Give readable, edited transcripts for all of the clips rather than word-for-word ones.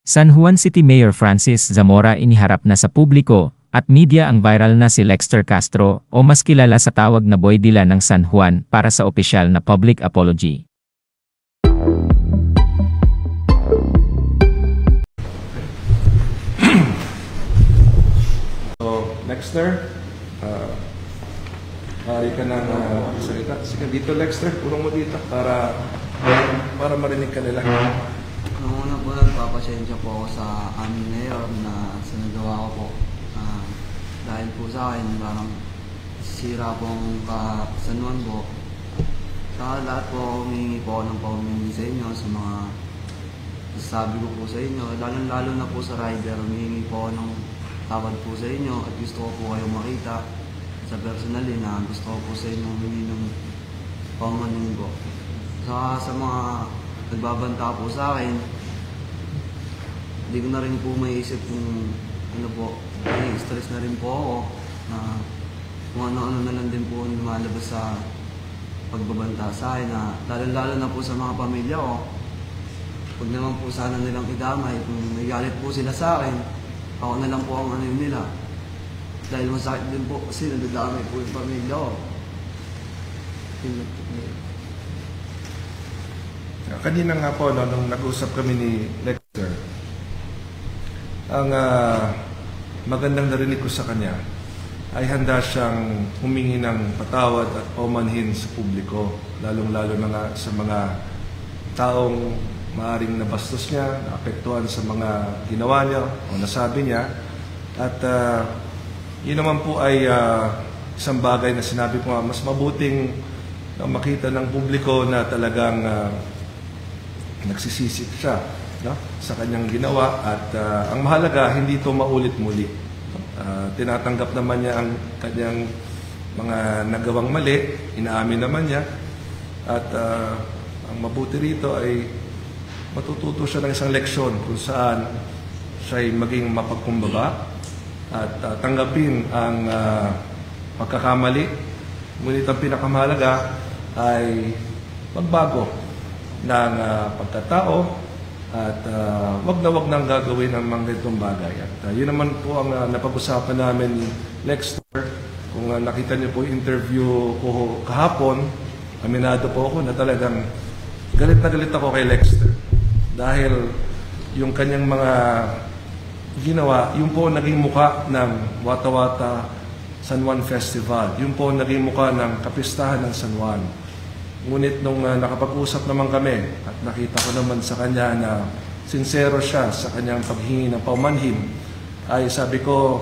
San Juan City Mayor Francis Zamora iniharap na sa publiko at media ang viral na si Lexter Castro o mas kilala sa tawag na Boy Dila ng San Juan para sa opisyal na public apology. So, Lexter, maaari ka nang salita. Sige dito, Lexter, pulong mo dito para marinig ka nila. Noong una po, nagpapasensya po ako sa aming mayor na sa nagawa ko po. Dahil po sa akin, parang sira po ang San Juan po. Sa lahat po, humingi po ako ng paumingi sa inyo sa mga sabi ko po sa inyo. Lalo na po sa rider, humingi po ako ng tawad po sa inyo at gusto ko po kayong makita sa personally na gusto ko po sa inyo humingi ng paumanhin po. Sa mga nagbabanta po sa akin, hindi ko na rin po maiisip kung ano po, stress na rin po ako na kung ano-ano na lang din po lumalabas sa pagbabanta sa akin na lalo na po sa mga pamilya ko. Huwag naman po sana nilang idamay kung may galit po sila sa akin, ako na lang po ang ano nila. Dahil masakit din po kasi nadadamay po yung pamilya ko. Kanina nga po, nung nag-usap kami ni Lexter, ang magandang narinig ko sa kanya ay handa siyang humingi ng patawad at paumanhin sa publiko, lalong-lalo na nga sa mga taong maaring nabastos niya, naapektuhan sa mga ginawa niya o nasabi niya. At yun naman po ay isang bagay na sinabi ko nga, mas mabuting makita ng publiko na talagang nagsisisi siya, no, sa kanyang ginawa at ang mahalaga hindi ito maulit muli. Tinatanggap naman niya ang kanyang mga nagawang mali, inaamin naman niya at ang mabuti rito ay matututo siya ng isang leksyon kung saan siya ay maging mapagkumbaba at tanggapin ang pagkakamali. Ngunit ang pinakamahalaga ay magbago ng pagkatao at wag nang gagawin ang mga ganitong bagay. At yun naman po ang napag-usapan namin ni Lexter. Kung nakita niyo po yung interview ko kahapon, aminado po ako na talagang galit na galit ako kay Lexter. Dahil yung kanyang mga ginawa, yung po naging muka ng Wata Wata San Juan Festival. Yung po naging muka ng kapistahan ng San Juan. Ngunit nung nakapag-usap naman kami at nakita ko naman sa kanya na sincero siya sa kanyang paghingi ng paumanhin, ay sabi ko,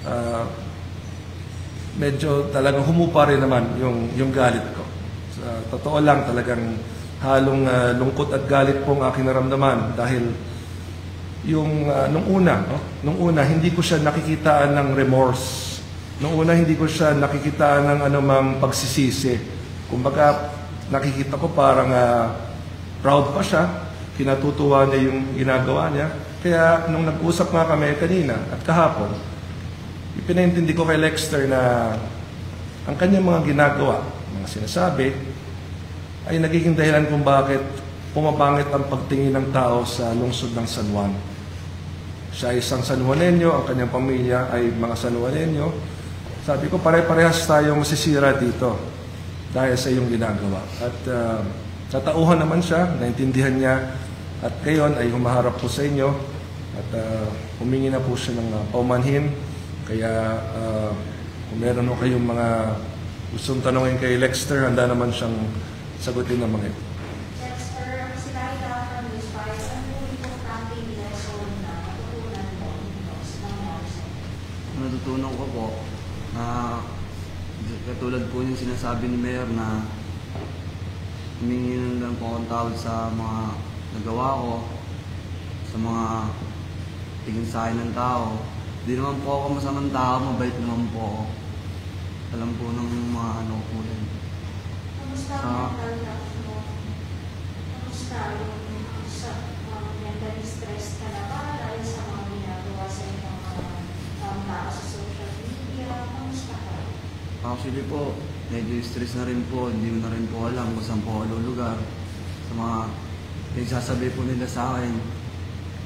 medyo talagang humupa rin naman yung galit ko. Totoo lang, talagang halong lungkot at galit po ang aking naramdaman dahil yung nung una hindi ko siya nakikitaan ng remorse. Nung una hindi ko siya nakikitaan ng anumang pagsisisi. Kumbaga nakikita ko parang proud pa siya, kinatutuwa niya yung ginagawa niya. Kaya nung nag-usap nga kami kanina at kahapon, ipinaintindi ko kay Lexter na ang kanyang mga ginagawa, mga sinasabi, ay nagiging dahilan kung bakit pumapangit ang pagtingin ng tao sa lungsod ng San Juan. Siya ay isang San Juanenyo, ang kanyang pamilya ay mga San Juanenyo. Sabi ko, pare-parehas tayong masisira dito dahil sa iyong ginagawa. At katauhan naman siya, naintindihan niya at ngayon ay humaharap po sa inyo at humingi na po siya ng paumanhin. Kaya kung meron mo kayong mga gustong tanongin kay Lexter, handa naman siyang sagutin ng mga ito. Lexter, sinabi ka from this file, ano yung importanteng lesson na natutunan mo sa nangyari? Natutunan ko po na katulad po yung sinasabi ni Mayor na humingi lang po akong tawad sa mga nagawa ko, sa mga tingin sa akin ng tao. Hindi naman po ako masamang tao, mabait naman po ako. Alam po ng mga ano po rin. Kamusta ang mental health mo? Kamusta yung sa mental stress ka na ba dahil sa mga ginagawa sa inyong mga tao sa social media? Kamusta ka? Actually po, medyo stress na rin po. Hindi mo na rin po alam kung saan po ako lulugar. Sa mga nagsasabi po nila sa akin,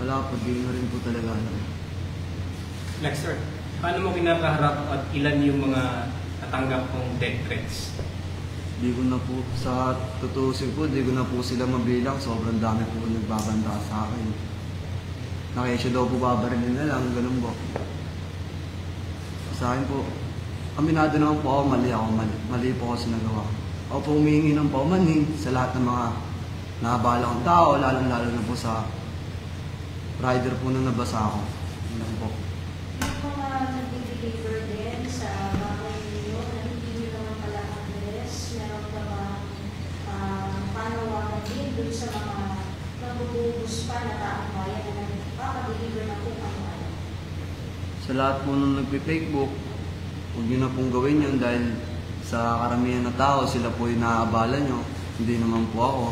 Wala po, di na rin po talaga. Lexter, paano mo kinakaharap at ilan yung mga natanggap kong death threats? Di ko na po, sa tutusin po, di ko na po sila mabilang. Sobrang dami po nagbabanda sa akin. Nakesyo daw po babarilin na lang, ganun po. Sa akin po, aminado naman po ako, mali po ako sa nagawa. Ako po humihingi ng paumanhin sa lahat ng mga nakabala kong tao, lalo na po sa rider po na nabasa ako. Yun lang po. Yung mga nag-deliver din sa bahay ninyo, na hindi nyo naman pala address, meron ka ba panawagan din dun sa mga nabububus pa na taong bayan na nagpapadeliver na kung ano-ano? Sa lahat po nung nagpi-fakebook, huwag nyo na pong gawin yun dahil sa karamihan na tao, sila po yung naaabala nyo. Hindi naman po ako.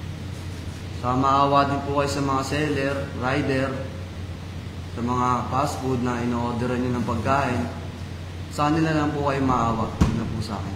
Sa maawa din po kayo sa mga seller, rider, sa mga fast food na ino-orderan nyo ng pagkain. Sa kanila lang po kayo maawa, huwag na po sa akin.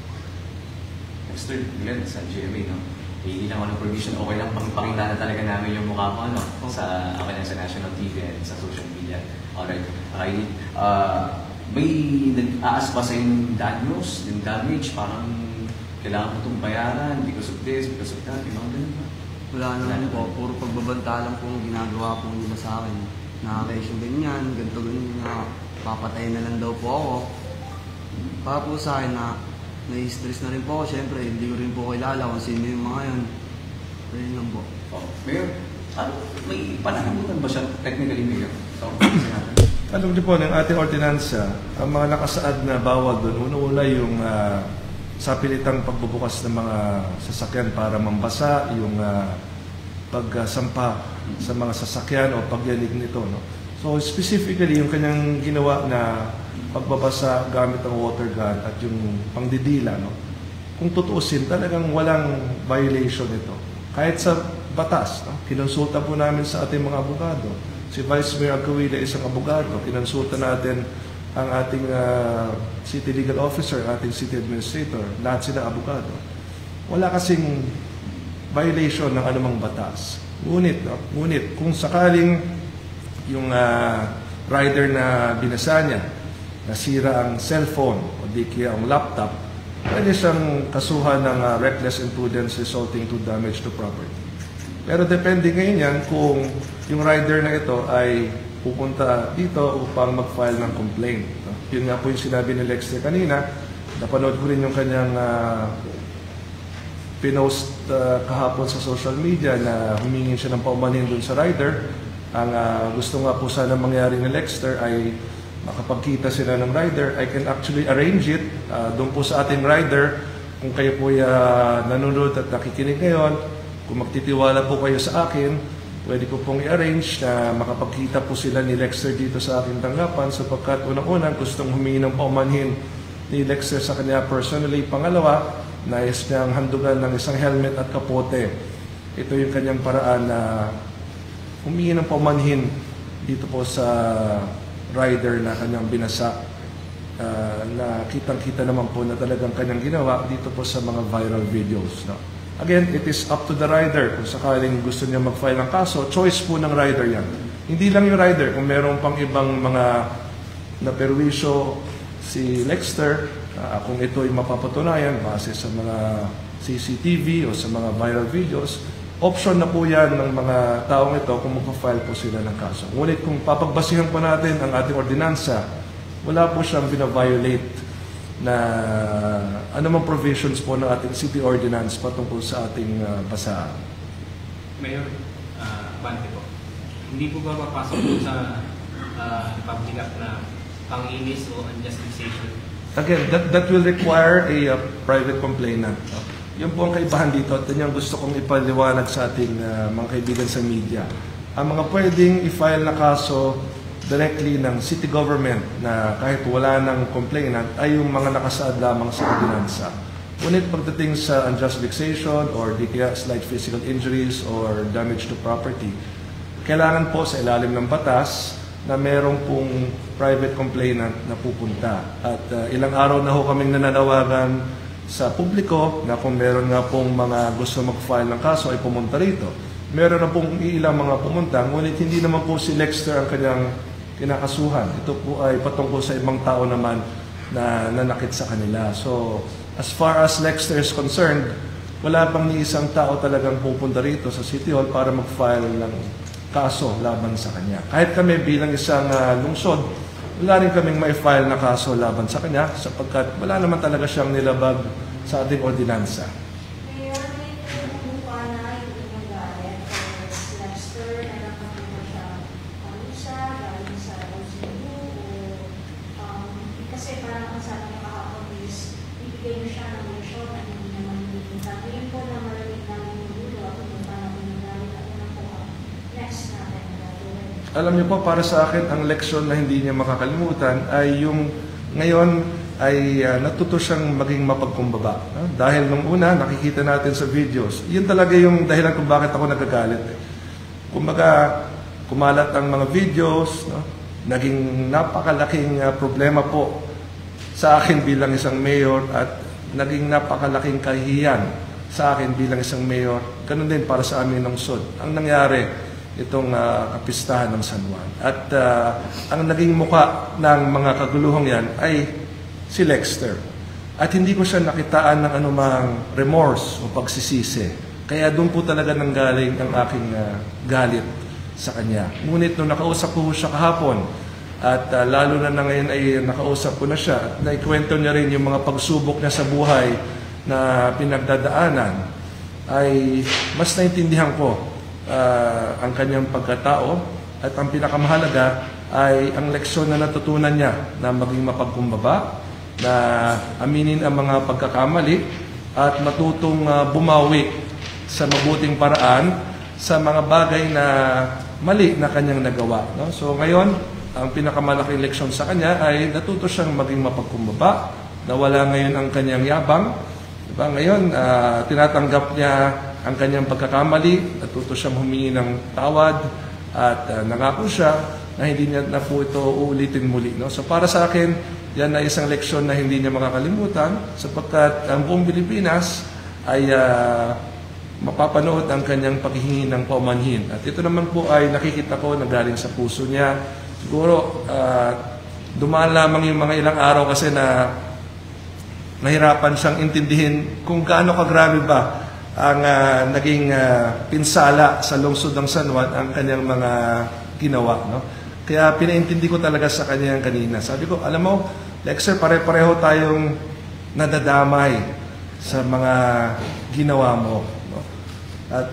Mr. Glenn, sa GMA, no? Hindi lang ako ng permission. Okay lang pakita na talaga namin yung mukha ko, no? Sa national TV and sa social media. Alright. Okay. May nag-aas pa sa yung damage, parang kailangan mo itong bayaran because of this, because of that, yung mga ganun ba? Wala naman po, puro pagbabanta lang po ang ginagawa po nila sa akin. Nakakaisyo ganyan, ganito na papatay na lang daw po ako. Para po sa akin na nai-stress na rin po ako, syempre hindi ko rin po kilala kung sino yung mga yun. Pero yun lang po. Mayor, may pananagutan ba siya technically, Mayor? Alam niyo po, ng ating ordinansa, ang mga nakasaad na bawal doon, una-una yung sa pilitang pagbubukas ng mga sasakyan para mambasa, yung pagsampa sa mga sasakyan o pagyanig nito. No? So specifically, yung kanyang ginawa na pagbabasa gamit ang water gun at yung pangdidila, no? Kung tutuusin, talagang walang violation ito. Kahit sa batas, no? Kinonsulta po namin sa ating mga abogado. Si Vice Mayor Agawila isang abogado. Kinonsulta natin ang ating city legal officer, ating city administrator, lahat sila abogado. Wala kasing violation ng anumang batas. Ngunit kung sakaling yung rider na binasa niya, nasira ang cellphone o di kaya ang laptop, pwede siyang kasuhan ng reckless imprudence resulting to damage to property. Pero depende ngayon yan kung yung rider na ito ay pupunta dito upang mag-file ng complaint. Yun nga po yung sinabi ni Lexter kanina. Napanood ko rin yung kanyang pinost kahapon sa social media na humingi siya ng paumanhin dun sa rider. Ang gusto nga po sana mangyari ni Lexter ay makapagkita sila ng rider. I can actually arrange it doon po sa ating rider. Kung kayo po nanonood at nakikinig ngayon, kung magtitiwala po kayo sa akin, pwede ko pong i-arrange na makapagkita po sila ni Lexter dito sa aking tanggapan sapagkat unang-unang gustong humingi ng paumanhin ni Lexter sa kanya personally. Pangalawa, nais niyang handugan ng isang helmet at kapote. Ito yung kanyang paraan na humingi ng paumanhin dito po sa rider na kanyang binasa. Na kitang-kita naman po na talagang kanyang ginawa dito po sa mga viral videos. No? Again, it is up to the rider. Kung sakaling gusto niya mag-file ng kaso, choice po ng rider yan. Hindi lang yung rider. Kung meron pang ibang mga naperwisyo si Lexter, kung ito ay mapapatunayan base sa mga CCTV o sa mga viral videos, option na po yan ng mga taong ito kung mag-file po sila ng kaso. Ngunit kung papagbasihan po natin ang ating ordinansa, wala po siyang bina-violate na anumang provisions po ng ating city ordinance patungkol sa ating basahan. Mayor, Bante po, hindi po ba mapasok po sa public act na pang-inis o unjustification? Again, that will require a private complainant. Yun po ang kaibahan dito at yun yung gusto kong ipaliwanag sa ating mga kaibigan sa media. Ang mga pwedeng i-file na kaso directly ng city government na kahit wala ng complainant ay yung mga nakasaad lamang sa ordinansa. Ngunit pagdating sa unjust vexation or di kaya slight physical injuries or damage to property, kailangan po sa ilalim ng batas na merong pong private complainant na pupunta. At ilang araw na ho kaming nananawagan sa publiko na kung meron nga pong mga gusto mag-file ng kaso ay pumunta rito. meron na pong ilang mga pumunta, ngunit hindi naman po si Lexter ang kanyang kinakasuhan. Ito po ay patungkol sa ibang tao naman na nanakit sa kanila. So, as far as Lexter is concerned, wala pang ni isang tao talagang pupunta rito sa City Hall para mag-file ng kaso laban sa kanya. Kahit kami bilang isang lungsod, wala rin kaming may file na kaso laban sa kanya sapagkat wala naman talaga siyang nilabag sa ating ordinansa. Mayor, may kumuha na yung inyong galit or Lexter na nakapagpunta siya siya galing sa LGU o kasi parang ang sabi niya kahapon is ibigay mo siya ng leksyon at hindi naman hinihintay. Ngayon po na malamig namin yung dulo at pumunta namin yung galit at ano po ang next natin na gagawin. Alam niyo po, para sa akin, ang leksyon na hindi niya makakalimutan ay yung ngayon ay natuto siyang maging mapagkumbaba. Dahil nung una, nakikita natin sa videos, yun talaga yung dahilan kung bakit ako nagagalit. Kumbaga, kumalat ang mga videos, no? Naging napakalaking problema po sa akin bilang isang mayor at naging napakalaking kahihiyan sa akin bilang isang mayor. Ganun din para sa aming lungsod. Ang nangyari, itong kapistahan ng San Juan. At ang naging muka ng mga kaguluhang yan ay si Lexter. At hindi ko siya nakitaan ng anumang remorse o pagsisisi. Kaya doon po talaga nanggaling ang aking galit sa kanya. Ngunit nung nakausap ko siya kahapon, at lalo na ngayon ay nakausap ko na siya, at naikwento niya rin yung mga pagsubok niya sa buhay na pinagdadaanan, ay mas naintindihan ko ang kanyang pagkatao at ang pinakamahalaga ay ang leksyon na natutunan niya na maging mapagkumbaba, na aminin ang mga pagkakamali at matutong bumawi sa mabuting paraan sa mga bagay na mali na kanyang nagawa. No? So ngayon, ang pinakamalaking leksyon sa kanya ay natuto siyang maging mapagkumbaba, nawala ngayon ang kanyang yabang. Diba? Ngayon, tinatanggap niya ang kanyang pagkakamali, natuto siyang humingi ng tawad at nangako siya na hindi niya na po ito uulitin muli. No? So para sa akin, yan ay isang leksyon na hindi niya makakalimutan sapagkat ang buong Pilipinas ay mapapanood ang kanyang paghihingi ng paumanhin. At ito naman po ay nakikita ko na galing sa puso niya. Siguro dumaan lamang yung mga ilang araw kasi na nahirapan siyang intindihin kung gaano kagrabe ba ang naging pinsala sa lungsod ng San Juan ang kanyang mga ginawa. No? Kaya pinaintindi ko talaga sa kanya kanina. Sabi ko, alam mo, Lexter, pare-pareho tayong nadadamay sa mga ginawa mo. No? At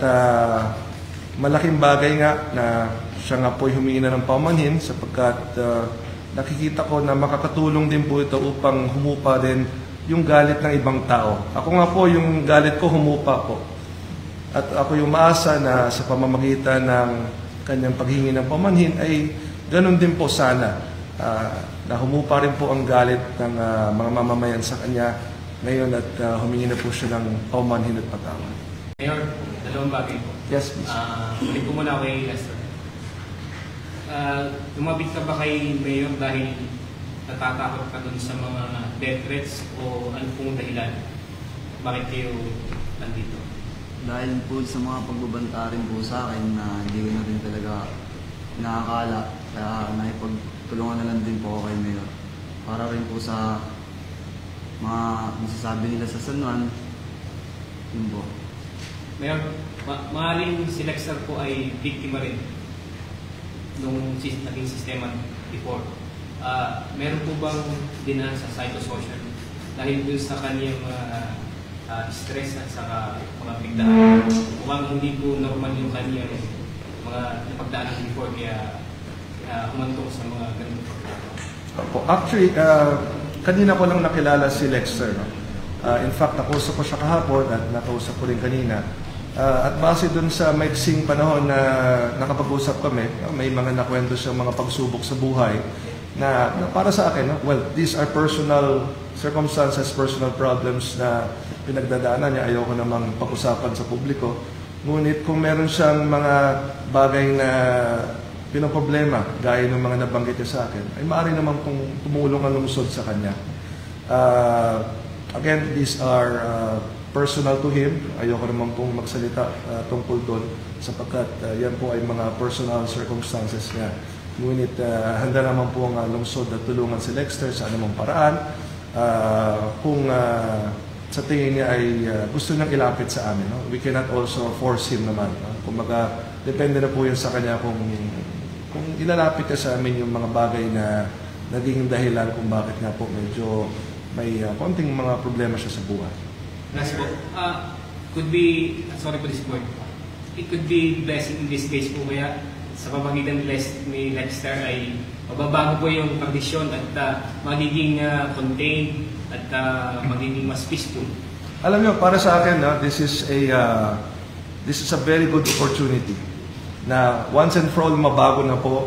malaking bagay nga na siya nga po'y humingi na ng paumanhin sapagkat nakikita ko na makakatulong din po ito upang humupa din yung galit ng ibang tao. Ako nga po, yung galit ko humupa po. At ako yung maasa na sa pamamagitan ng kanyang paghingi ng pamanhin ay ganun din po sana. Na humupa rin po ang galit ng mga mamamayan sa kanya ngayon at humingi na po siya ng pamanhin at patawad. Mayor, dalawang bagay po. Yes, please. Balik ko muna kay Lester. Lumabit ka ba kay Mayor dahil natatakot ka dun sa mga death threats o ano pong dahilan? Bakit kayo nandito? Dahil po sa mga pagbabanta rin po sa akin na hindi ko na rin talaga nakakala. Kaya nakipagtulungan na lang din po ako kay Mayor. Para rin po sa mga masasabi nila sa San Juan, yun po. Mayor, maaaring si Lexter po ay biktima rin nung naging sistema before. Meron po bang dinaan sa psychosocial dahil dun sa kanyang stress at saka mga bigdaan? Mukhang hindi po normal yung kanyang mga napagdaanan before kaya humantong sa mga ganito pagkakataon. Actually, kanina ko lang nakilala si Lexter. No? In fact, nakausap ko siya kahapon at nakausap ko rin kanina. At base dun sa maiksing panahon na nakapag-usap kami, may mga nakwento siyang mga pagsubok sa buhay na para sa akin, no? Well, these are personal circumstances, personal problems na pinagdadaanan niya. Ayoko namang pag-usapan sa publiko. Ngunit kung meron siyang mga bagay na pinoproblema, gaya ng mga nabanggit niya sa akin, ay maaari naman kung tumulong ang lungsod sa kanya. Again, these are personal to him. Ayoko naman pong magsalita tungkol doon sapagkat yan po ay mga personal circumstances niya. Ngunit handa naman po ang lungsod na tulungan si Lexter sa anumang paraan. Kung sa tingin niya ay gusto niyang ilapit sa amin, no? We cannot also force him naman. No? Kumbaga, depende na po yun sa kanya kung ilalapit ka sa amin yung mga bagay na naging dahilan kung bakit nga po medyo may konting mga problema siya sa buhay. Last po, could be, sorry for this word, it could be blessing in this case po kaya sa pamagitan ni Lexter ay mababago po yung tradisyon at magiging contained at magiging mas peaceful. Alam niyo, para sa akin, this is a very good opportunity na once and for all mabago na po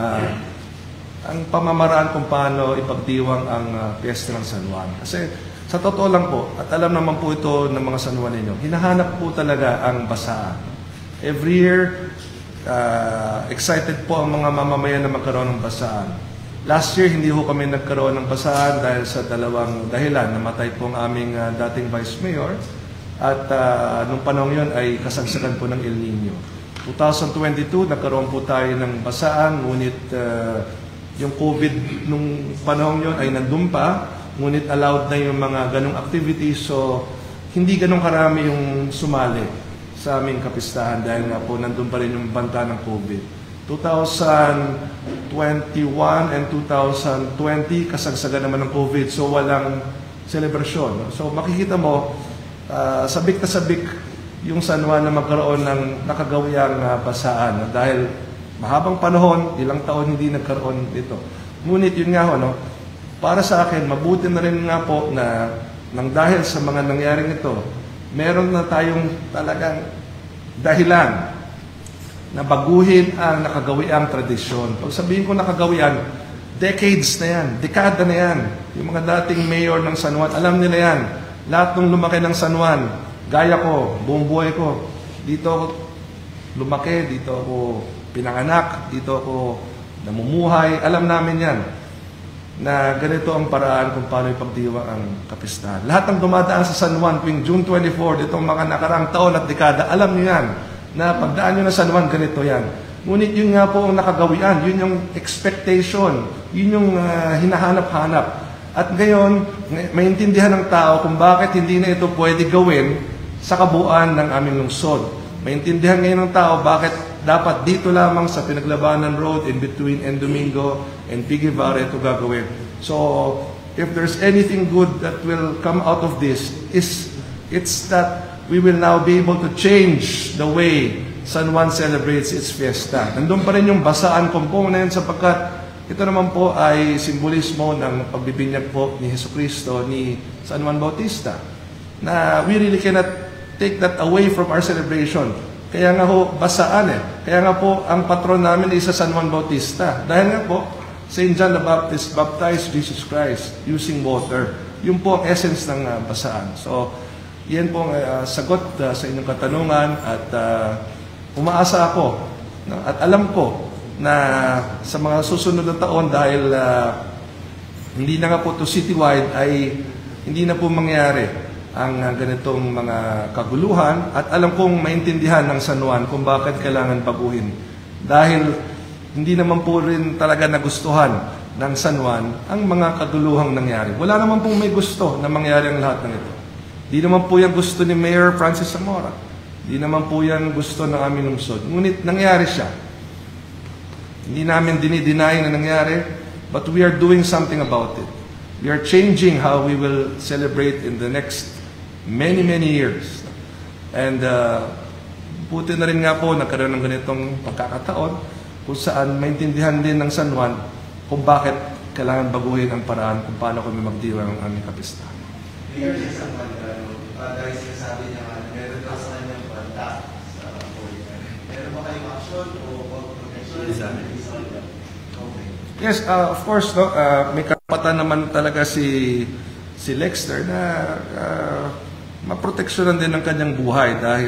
ang pamamaraan kung paano ipagdiwang ang piyesta ng San Juan. Kasi sa totoo lang po, at alam naman po ito ng mga San Juan ninyo, hinahanap po talaga ang basaan. Every year, excited po ang mga mamamayan na magkaroon ng basaan. Last year, hindi ho kami nagkaroon ng basaan dahil sa dalawang dahilan. Namatay po ang aming dating Vice Mayor at nung panahon yun ay kasagsagan po ng El Nino. 2022, nagkaroon po tayo ng basaan, ngunit yung COVID nung panahon yun ay nandun pa, ngunit allowed na yung mga ganong activities, so hindi ganong karami yung sumali sa aming kapistahan dahil nga po nandun pa rin yung banta ng COVID. 2021 and 2020, kasagsagan naman ng COVID, so walang celebration. No? So makikita mo, sabik na sabik yung San Juan na magkaroon ng nakagawiang basaan. No? Dahil mahabang panahon, ilang taon hindi nagkaroon dito. Ngunit yun nga ho, no? Para sa akin, mabuti na rin nga po na nang dahil sa mga nangyaring ito, meron na tayong talagang dahilan na baguhin ang nakagawiang tradisyon. Pag sabihin ko nakagawian, decades na yan, dekada na yan. Yung mga dating mayor ng San Juan, alam nila yan. Lahat ng lumaki ng San Juan, gaya ko, buong buhay ko, dito ako lumaki, dito ako pinanganak, dito ako namumuhay, alam namin yan na ganito ang paraan kung paano ipagdiwang ang kapistahan. Lahat ng dumadaan sa San Juan tuwing June 24, ditong mga nakarang taon at dekada, alam niyo yan, na pagdaan nyo na San Juan, ganito yan. Ngunit yun nga po ang nakagawian, yun yung expectation, yun yung hinahanap-hanap. At ngayon, maintindihan ng tao kung bakit hindi na ito pwede gawin sa kabuuan ng aming lungsod. Maintindihan ngayon ng tao bakit dapat dito lamang sa Pinaglabanan Road in between N. Domingo and P. Guevara ito gagawin. So, if there's anything good that will come out of this, it's that we will now be able to change the way San Juan celebrates its fiesta. Nandun pa rin yung basaan component sapagkat ito naman po ay simbolismo ng pagbibinyag po ni Jesucristo ni San Juan Bautista. Na we really cannot take that away from our celebration. Kaya nga ho, basaan Kaya nga po, ang patron namin ay sa San Juan Bautista. Dahil nga po, St. John the Baptist baptized Jesus Christ using water. Yun po ang essence ng basaan. So, yan po ang sagot sa inyong katanungan at umaasa ako at alam ko na sa mga susunod na taon dahil hindi na nga po to citywide ay hindi na po mangyari ang ganitong mga kaguluhan at alam kong maintindihan ng San Juan kung bakit kailangan baguhin. Dahil hindi naman po rin talaga nagustuhan ng San Juan ang mga kaguluhang nangyari. Wala naman pong may gusto na mangyari ang lahat ng ito. Di naman po yan gusto ni Mayor Francis Zamora. Di naman po yan gusto ng aming lungsod. Ngunit nangyari siya. Hindi namin dinideny na nangyari, but we are doing something about it. We are changing how we will celebrate in the next many years. And buti na rin nga po nagkaroon ng ganitong pagkakataon kung saan maintindihan din ng San Juan kung bakit kailangan baguhin ang paraan kung paano kami magdiwang ang aming kapistahan. Mayor si San Juan, dahil sinasabi niya nga, meron daw sa kanyang banda sa Polican. Meron ba kayong action o protection? Okay. Yes, of course, no, may karapatan naman talaga si Lexter na maproteksyonan din ng kanyang buhay dahil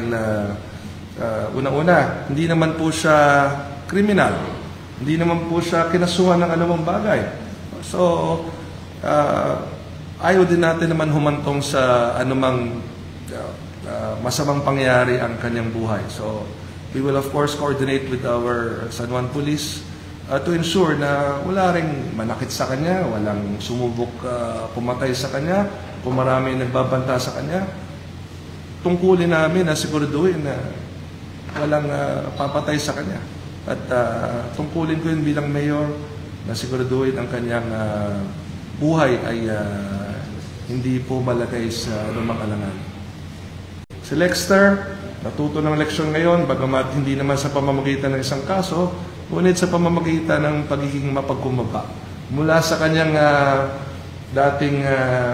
una-una, hindi naman po siya kriminal. Hindi naman po siya kinasuhan ng anumang bagay. So, ayaw din natin naman humantong sa anumang masamang pangyayari ang kanyang buhay. So, we will of course coordinate with our San Juan Police to ensure na wala ring manakit sa kanya, walang sumubok pumatay sa kanya, kung marami nagbabanta sa kanya. Tungkulin namin na siguraduhin na walang papatay sa kanya. At tungkulin ko yun bilang mayor na siguraduhin ang kanyang buhay ay hindi po malagay sa anumang alangan. Si Lexter, natuto ng leksyon ngayon, bagamat hindi naman sa pamamagitan ng isang kaso, ngunit sa pamamagitan ng pagiging mapagkumbaba. Mula sa kanyang dating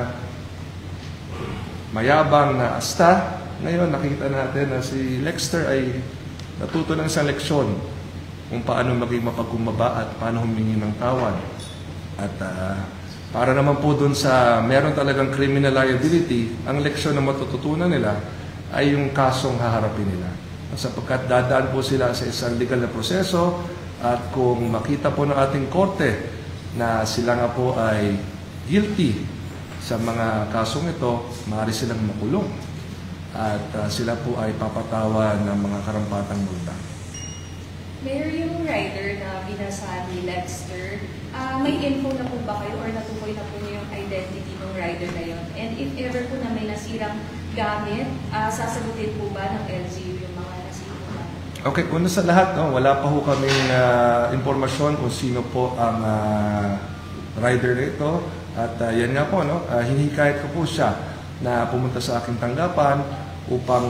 mayabang na asta, ngayon nakita natin na si Lexter ay natuto ng isang leksyon kung paano maging mapagkumbaba at paano humingi ng tawad. At para naman po dun sa meron talagang criminal liability, ang leksyon na matututunan nila ay yung kasong haharapin nila. Sapagkat dadaan po sila sa isang legal na proseso at kung makita po ng ating korte na sila nga po ay guilty sa mga kasong ito, maaari silang makulong at sila po ay papatawan ng mga karampatang multa. Mayor, yung rider na binasa ni Lexter, may info na po ba kayo or natukoy na po niyo yung identity ng rider na yun? And if ever po na may nasirang gamit, sasagutin po ba ng LGU yung mga nasirang gamit? Okay, una sa lahat, no, wala pa po kaming impormasyon kung sino po ang rider na ito. At yan nga po, no, hinihikayat ko po siya na pumunta sa aking tanggapan upang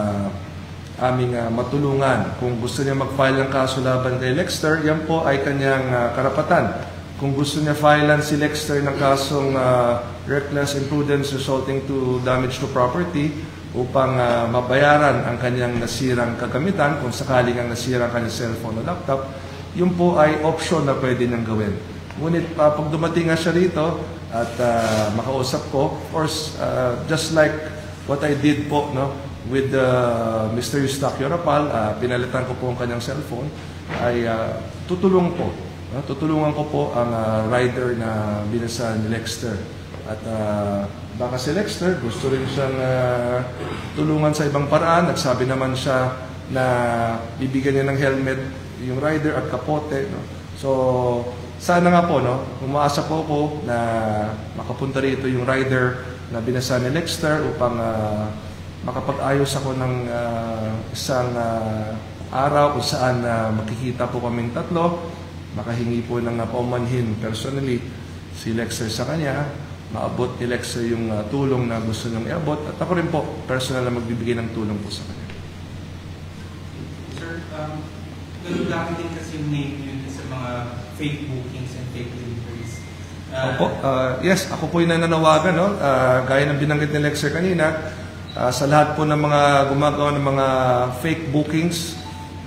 aming matulungan. Kung gusto niya mag-file ng kaso laban kay Lexter, yan po ay kanyang karapatan. Kung gusto niya filean si Lexter ng kasong reckless imprudence resulting to damage to property upang mabayaran ang kanyang nasirang kagamitan, kung sakaling ang nasirang kanyang cellphone o laptop, yun po ay option na pwede niyang gawin. Ngunit pag dumating nga siya rito at makausap ko, of course, just like what I did po, no, with Mr. Eustaquio Rapal, pinalitan ko po ang kanyang cellphone, ay tutulungan ko po ang rider na binasa ni Lexter. At baka si Lexter gusto rin siyang tulungan sa ibang paraan. Nagsabi naman siya na bibigyan niya ng helmet yung rider at kapote. No? So, sana nga po, no, umaasa po ako na makapunta rito yung rider na binasa ni Lexter upang makapag-ayos ako ng isang araw kung saan makikita po kaming tatlo, makahingi po ng paumanhin personally si Lexter sa kanya, maabot ni Lexter yung tulong na gusto niyang iabot, at ako rin po personal na magbibigay ng tulong po sa kanya. Sir, ganun dami din kasi yung name yun sa mga fake bookings and fake deliveries. Yes, ako po yung nananawagan, no? Gaya ng binanggit ni Lexter kanina, sa lahat po ng mga gumagawa ng mga fake bookings,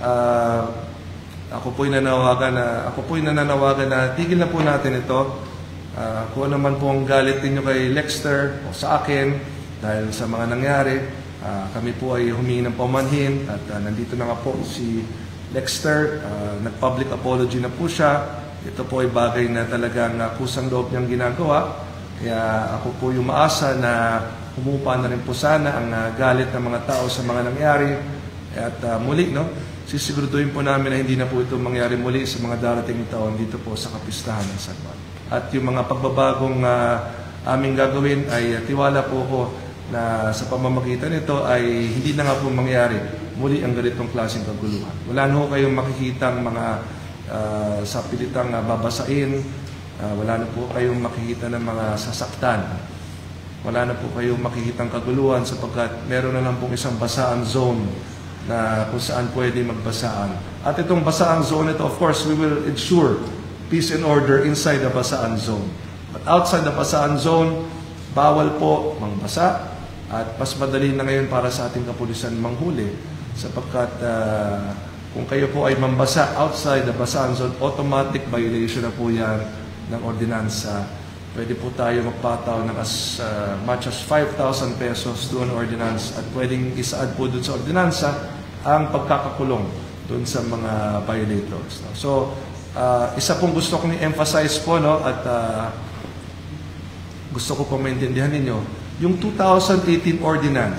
ako po yung nananawagan na tigil na po natin ito. Kung ano man po ang galit ninyo kay Lexter o sa akin dahil sa mga nangyari, kami po ay humingi ng paumanhin at nandito na nga po si Lexter, nag-public apology na po siya. Ito po ay bagay na talagang kusang loob niyang ginagawa. Kaya ako po yung maasa na humupa na rin po sana ang galit ng mga tao sa mga nangyari. At muli, no, sisiguraduhin po namin na hindi na po ito mangyari muli sa mga darating taon dito po sa kapistahan ng San Juan. At yung mga pagbabagong aming gagawin ay tiwala po ko na sa pamamagitan nito ay hindi na nga po mangyari muli ang ganitong klaseng kaguluhan. Wala na po kayong makikitang mga sa pilitang babasain, wala na po kayong makikita ng mga sasaktan. Wala na po kayong makikitang kaguluhan sapagkat meron na lang pong isang basaan zone na kung saan pwede magbasaan. At itong basaan zone ito, of course, we will ensure peace and order inside the basaan zone. But outside the basaan zone, bawal po mangbasa at mas madali na ngayon para sa ating kapulisan manghuli sapagkat kung kayo po ay mambasa outside the basaan zone, automatic violation na po yan ng ordinansa. Pwede po tayo magpataw ng as much as 5,000 pesos doon ordinance at pwedeng isaad po doon sa ordinansa ang pagkakakulong doon sa mga violators. No? So, isa pong gusto kong i-emphasize po, no, at gusto ko pong maintindihan ninyo, yung 2018 ordinance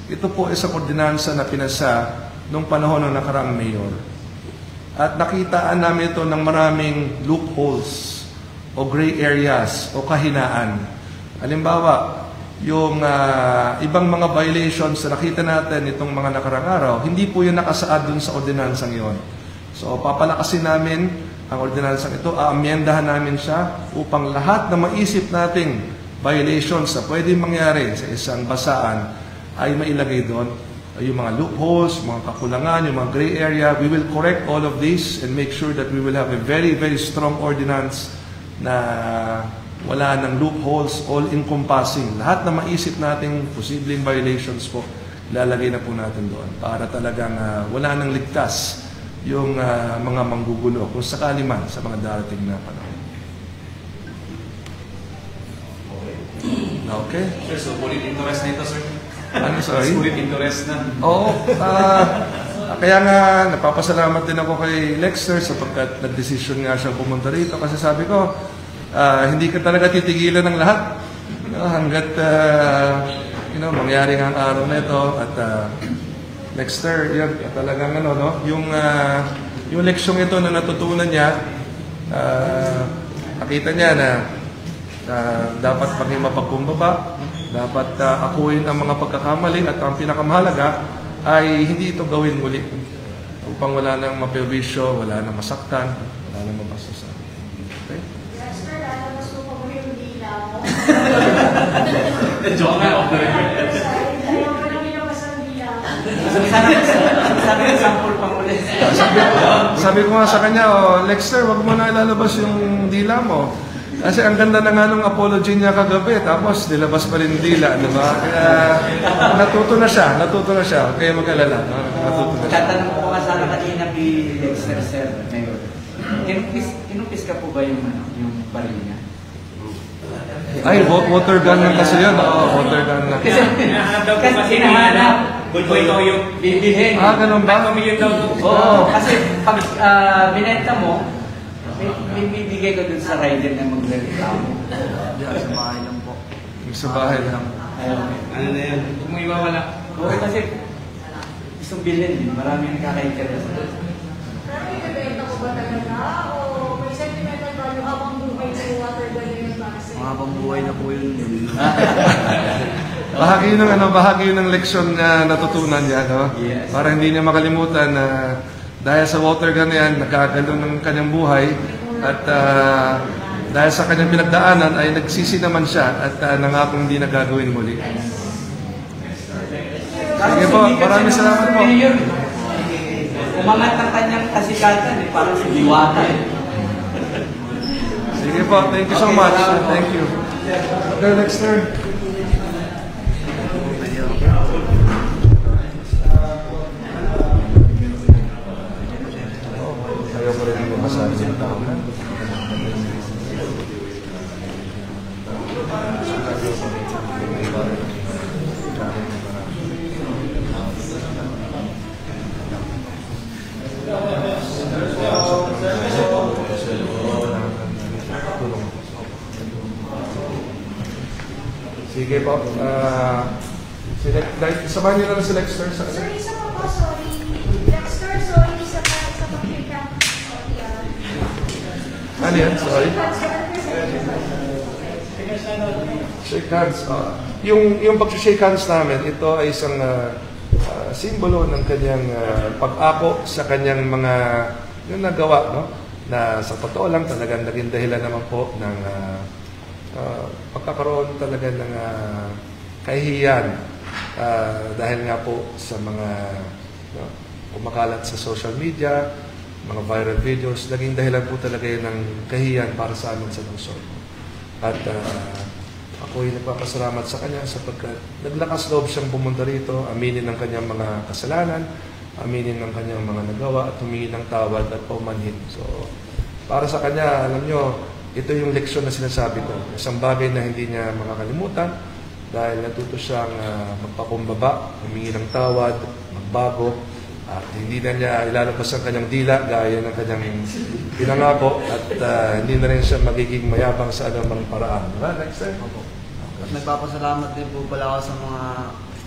ito po isang ordinansa na pinasa nung panahon ng nakaraang mayor. At nakitaan namin ito ng maraming loopholes o gray areas o kahinaan. Halimbawa, yung ibang mga violations na nakita natin itong mga nakaraang araw, hindi po yun nakasaad dun sa ordinansang yon. So, papalakasin namin ang ordinansang ito, aamyendahan namin siya upang lahat na maisip nating violations na pwedeng mangyari sa isang basaan ay mailagay doon. Yung mga loopholes, mga kakulangan, yung mga gray area, we will correct all of this and make sure that we will have a very, very strong ordinance na wala ng loopholes, all-encompassing. Lahat na maisip nating posibleng violations po, lalagay na po natin doon para talagang wala nang ligtas yung mga manggugulo kung sakali man sa mga darating na panahon. Okay? Sir, so ulit interest na ito, sir? Ano, sorry? Ulit interest na. Oo. Kaya nga, napapasalamat din ako kay Lexter sapagkat nag-desisyon nga siya pumunta rito kasi sabi ko, hindi ka talaga titigilan ng lahat. Hanggat mangyari nga ang araw na ito at Lexter, yan talagang yung leksyong ito na natutunan niya, nakita niya na dapat maging mapagkumbaba, dapat akuin ang mga pagkakamali at ang pinakamahalaga ay hindi ito gawin muli upang wala nang maperwisyo, wala nang masaktan, wala nang mabastusan. Okay? Lester, lalabas mo pa mo yung dila mo. Joke na, off the record. Ayaw ko lang ilabas ang dila mo. Sana example pang ulit. Sabi ko nga sa kanya, Lexter, wag mo na ilalabas yung dila mo. Kasi ang ganda na nga nung apology niya kagabi, tapos nilabas pa rin dila, di ba? Kaya natuto na siya. Kaya mag-alala. Natuto na siya. Tatanong ko nga sana kanina kay Lexter, sir, Mayor. Inumpis ka po ba yung baril niya? Ay, water gun lang kasi yun. Oo, water gun lang. Hinahanap daw po kasi hinahanap. Bulboy ko yung bibilhin. Ganun ba? Million daw. Oo, kasi pag binenta mo, may bibigay ko dun sa rider na magre-reklamo. Sa bahay lang po. Sa bahay lang. Ano na yan? Huwag mo iwawala. Oo, kasi gustong bilhin din. Marami nakaka-interest. Pero ibibenta ko ba talaga? O may sentimental value habang buhay sa water gun yung klase? Habang buhay na po yun. Bahagi yun ng leksyon na natutunan niya, no? Yes. Para hindi niya makalimutan na dahil sa water gun na yan, nagkagalo ng kanyang buhay at dahil sa kanyang pinagdaanan ay nagsisi naman siya at nangakong hindi na gagawin muli. Sige po, maraming salamat po. Umangat ng kanyang kasikatan, parang si Diwata. Sige po, thank you so much. Thank you. Okay, Lexter. Ayaw ko rin yung masabi ng tao. Sige po. Samahan niyo na si Lexter. Sir, isa pa po, sorry. Lexter, sorry, isa pa kita. Ano yan? Sorry. Shake hands. Yung pag-shake hands namin, ito ay isang simbolo ng kanyang pag-ako sa kanyang mga yung nagawa, no? Na sa totoo lang talagang naging dahilan naman po ng pagkakaroon talaga ng kahihiyan dahil nga po sa mga kumakalat sa social media, mga viral videos, naging dahilan po talaga yun ng kahihiyan para sa amin sa lungsod. At ako ay nagpapasalamat sa kanya sapagkat naglakas loob siyang pumunta rito, aminin ng kanyang mga kasalanan, aminin ng kanyang mga nagawa at humingi ng tawad at paumanhin. So, para sa kanya, alam nyo, ito yung leksyon na sinasabi ko. Isang bagay na hindi niya makakalimutan dahil natuto siyang magpakumbaba, humingi ng tawad, magbago, at hindi na niya ilalabas ang kanyang dila gaya ng kanyang pinangako at hindi na rin siya magiging mayabang sa anumang paraan. Next time. At nagpapasalamat din po pala ako sa mga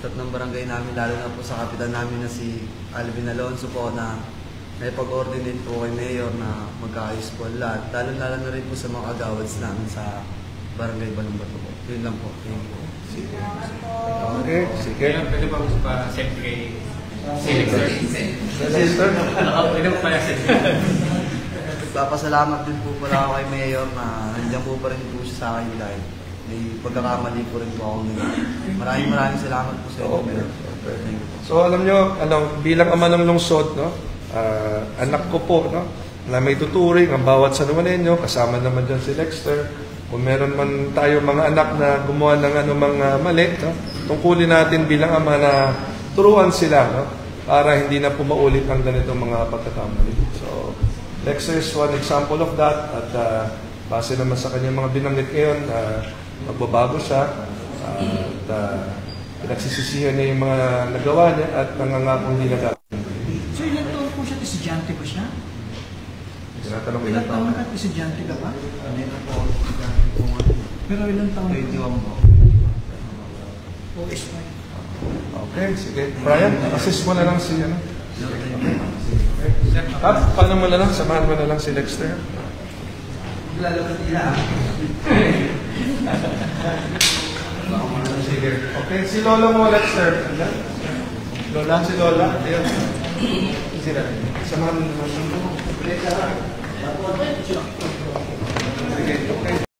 staff ng barangay namin, lalo na po sa kapitan namin na si Alvin Alonso po na may pag-coordinate po kay Mayor na magkaayos po lahat. Lalo na rin po sa mga agawads namin sa barangay Balumbato po. Yun lang po. Thank you. Okay, sige. Kaya pwede ba pa-set kay Lexter? Lexter? Pwede ba pa-set? Papasalamat din po pala ako kay Mayor na nandiyan po pa rin po siya sa akin dahil may pagkakamali po rin po ako ngayon. Maraming salamat po sa inyo, Mayor. Thank you po. So alam nyo, bilang ama ng lungsod, no, anak ko po, no, na may tuturing ang bawat San Juanenyo, kasama naman dyan si Lexter. Kung meron man tayo mga anak na gumawa ng anumang mali, no, tungkulin natin bilang ama na turuan sila, no, para hindi na po maulit ang ganitong mga pagkakamali. So, Lexter is one example of that at base naman sa kanyang mga binanggit ngayon, magbabago siya at pinagsisisihan niya yung mga nagawa niya at nangangakong hindi nagawa. So ilang taon po siya? Estudyante ba siya? Tinatanong Ilang taon ka? Estudyante ka ba? Hindi na po. Pero ilang taon? 21 po. OS5. Okay, sige. Brian, assist mo na lang si ano. At paano mo na lang, samahan mo na lang si Lexter. Lalabas nila. Sige. Okay, si Lola mo, Lexter. Lola, si Lola. Ayan. Sila. Samahan mo na lang. Sige, okay.